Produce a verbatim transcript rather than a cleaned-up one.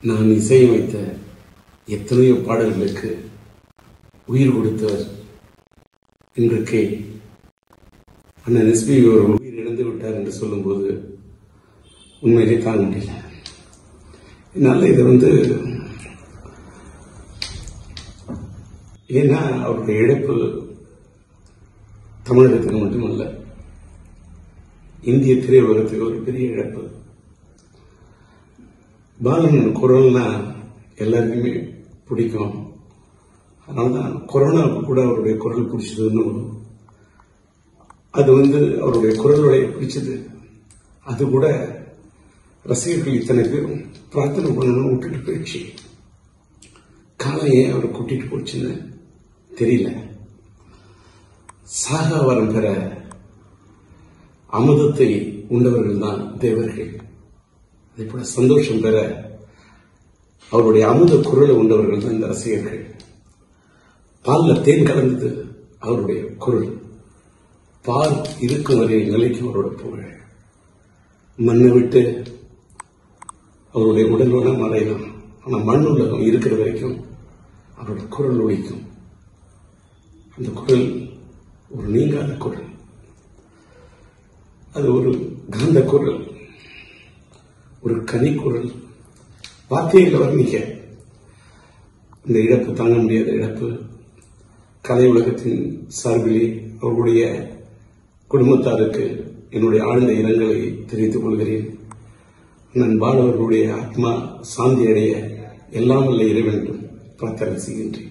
நான் இசையமைத்த எத்தனையோ பாடல்களுக்கு உயிர் கொடுத்தவர் இன்றைக்கு அண்ணன் எஸ்பி அவர்கள் உயிர் இழந்து விட்டார் என்று சொல்லும்போது உண்மையிலே தாங்க முடியல. என்னால் இதை வந்து ஏன்னா அவருடைய இழப்பு தமிழகத்துக்கு மட்டுமல்ல, இந்திய திரையுலகத்துக்கு ஒரு பெரிய இழப்பு. பாலன் குரல்னா எல்லாருக்குமே பிடிக்கும். அதனால்தான் கொரோனாவுக்கு கூட அவருடைய குரல் பிடிச்சதுன்னு அது வந்து அவருடைய குரலுடைய பிடிச்சது. அது கூட ரசிகர்கள் இத்தனை பேரும் பிரார்த்தனை பண்ணணும்னு விட்டுட்டு போயிடுச்சு. காலம் ஏன் அவரை கூட்டிட்டு போச்சுன்னு தெரியல. சாகா வரம் பெற அமுதத்தை உண்டவர்கள் தான் தேவர்கள். அதே போல சந்தோஷம் பெற அவருடைய அமுத குரலை உண்டவர்கள் தான் இந்த ரசிகர்கள். பால்ல தேன் கலந்தது அவருடைய குரல். பால் இருக்கும் வரை நிலைக்கும் அவரோட புகழ். மண்ணை விட்டு அவருடைய உடல் வேணா மறையலாம், ஆனா மண் உலகம் இருக்கிற வரைக்கும் அவரோட குரல் ஒலிக்கும். அந்த குரல் ஒரு நீங்காத குரல், அது ஒரு காந்த குரல், ஒரு கனிக்குரல். வார்த்தையில் வர்ணிக்க இந்த இழப்பு தாங்க முடியாத இழப்பு. கலை உலகத்தின் சார்பிலே அவர்களுடைய குடும்பத்தாருக்கு என்னுடைய ஆழ்ந்த இரங்கலை தெரிவித்துக் கொள்கிறேன். நான் பாலவர்களுடைய ஆத்மா சாந்தி அடைய எல்லாம் வல்ல இறைவன் பிரார்த்தனை செய்கின்றேன்.